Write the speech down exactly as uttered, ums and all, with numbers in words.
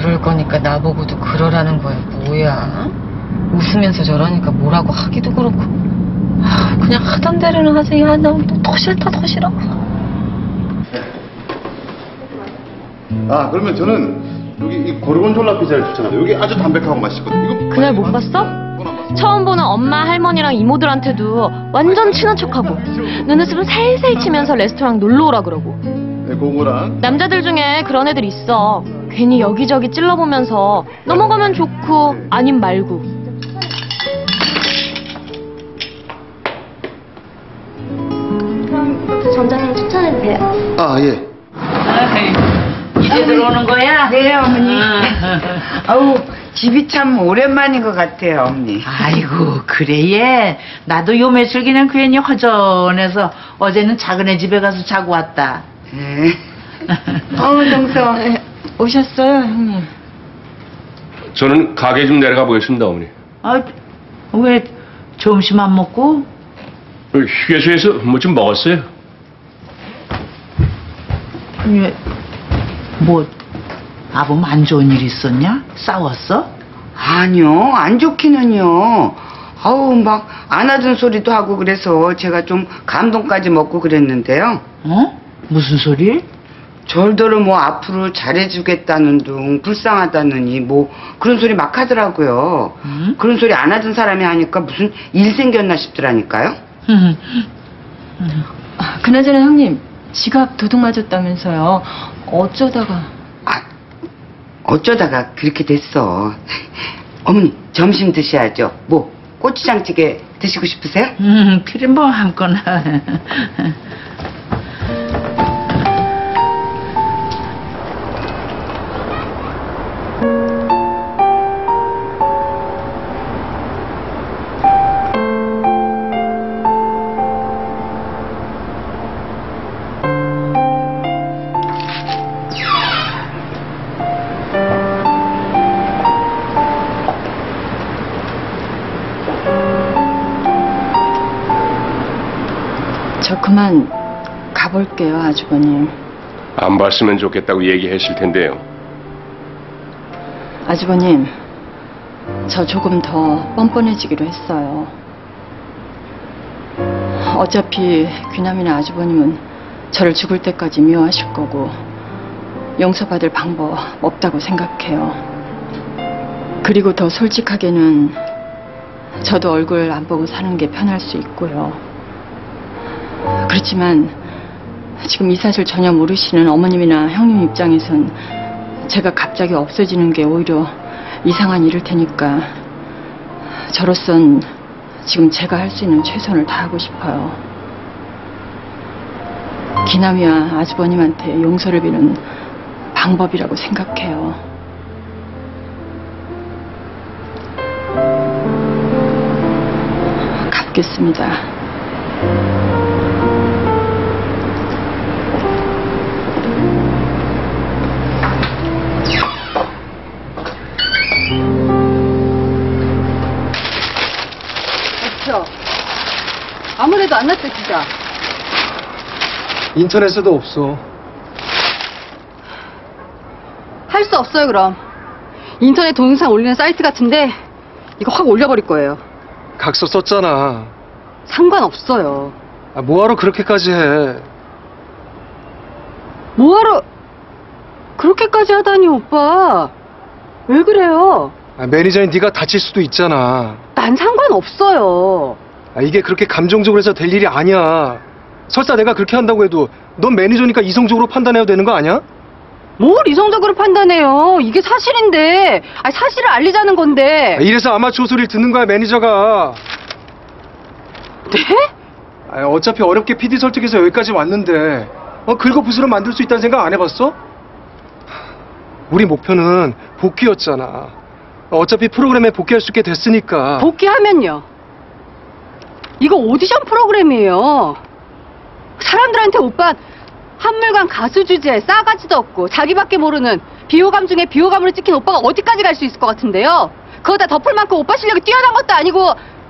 그럴 거니까 나보고도 그러라는 거야. 뭐야? 웃으면서 저러니까 뭐라고 하기도 그렇고. 아, 그냥 하던 대로는 하지. 야, 나 더 싫다, 더 싫어. 아, 그러면 저는 여기 이 고르곤졸라 피자를 추천합니다. 여기 아주 담백하고 맛있거든요. 이거 그날 못 봤어? 처음 보는 엄마, 할머니랑 이모들한테도 완전 친한 척하고 눈웃음을 살살 치면서 레스토랑 놀러 오라 그러고. 네, 그거랑 남자들 중에 그런 애들 있어. 괜히 여기저기 찔러보면서 넘어가면 좋고 아님 말고. 그럼 이것도 점장님 추천해도 돼요? 아, 예. 이제 들어오는 거야? 네, 어머니. 아우, 집이 참 오랜만인 것 같아요, 어머니. 아이고, 그래, 얘. 나도 요 며칠 그냥 괜히 허전해서 어제는 작은 애 집에 가서 자고 왔다. 네. 어우, 동서. 오셨어요, 형님? 저는 가게 좀 내려가 보겠습니다, 어머니. 아, 왜 점심 안 먹고? 휴게소에서 뭐 좀 먹었어요. 왜, 뭐, 아범 안 좋은 일 있었냐? 싸웠어? 아니요, 안 좋기는요. 아우, 막 안아준 소리도 하고 그래서 제가 좀 감동까지 먹고 그랬는데요. 어? 무슨 소리? 절대로 뭐 앞으로 잘해주겠다는 둥, 불쌍하다느니 뭐 그런 소리 막 하더라고요. 음? 그런 소리 안아준 사람이 하니까 무슨 일 생겼나 싶더라니까요. 아, 그나저나 형님, 지갑 도둑 맞았다면서요. 어쩌다가... 아, 어쩌다가 그렇게 됐어. 어머니, 점심 드셔야죠. 뭐, 고추장찌개 드시고 싶으세요? 음, 그래, 뭐, 아무거나. 저 그만 가볼게요, 아주버님. 안 봤으면 좋겠다고 얘기했을 텐데요. 아주버님, 저 조금 더 뻔뻔해지기로 했어요. 어차피 귀남이나 아주버님은 저를 죽을 때까지 미워하실 거고 용서받을 방법 없다고 생각해요. 그리고 더 솔직하게는 저도 얼굴 안 보고 사는 게 편할 수 있고요. 그렇지만 지금 이 사실 전혀 모르시는 어머님이나 형님 입장에선 제가 갑자기 없어지는 게 오히려 이상한 일일 테니까 저로선 지금 제가 할 수 있는 최선을 다하고 싶어요. 기남이와 아주버님한테 용서를 비는 방법이라고 생각해요. 갚겠습니다. 아무래도 안 났다, 기자. 인터넷에도 없어. 할 수 없어요, 그럼. 인터넷 동영상 올리는 사이트 같은데 이거 확 올려버릴 거예요. 각서 썼잖아. 상관없어요. 아, 뭐하러 그렇게까지 해. 뭐하러 그렇게까지 하다니, 오빠. 왜 그래요? 아, 매니저인 네가 다칠 수도 있잖아. 난 상관없어요. 아, 이게 그렇게 감정적으로 해서 될 일이 아니야. 설사 내가 그렇게 한다고 해도 넌 매니저니까 이성적으로 판단해야 되는 거 아니야? 뭘 이성적으로 판단해요. 이게 사실인데. 아니, 사실을 알리자는 건데. 아, 이래서 아마추어 소리를 듣는 거야, 매니저가. 네? 아, 어차피 어렵게 피디 설득해서 여기까지 왔는데 어, 긁어부스러 만들 수 있다는 생각 안 해봤어? 우리 목표는 복귀였잖아. 어차피 프로그램에 복귀할 수 있게 됐으니까. 복귀하면요? 이거 오디션 프로그램이에요. 사람들한테 오빠 한물간 가수 주제에 싸가지도 없고 자기밖에 모르는 비호감 중에 비호감으로 찍힌 오빠가 어디까지 갈 수 있을 것 같은데요? 그거 다 덮을 만큼 오빠 실력이 뛰어난 것도 아니고